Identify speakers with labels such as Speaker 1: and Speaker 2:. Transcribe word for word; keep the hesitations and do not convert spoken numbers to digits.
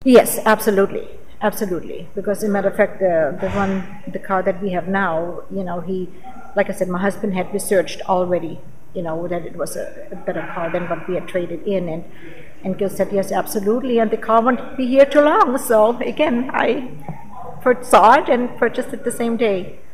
Speaker 1: Yes, absolutely, absolutely. Because as a matter of fact, the the one the car that we have now, you know, he, like I said, my husband had researched already, you know, that it was a, a better car than what we had traded in, and and Gil said yes, absolutely, and the car won't be here too long. So again, I foresaw it and purchased it the same day.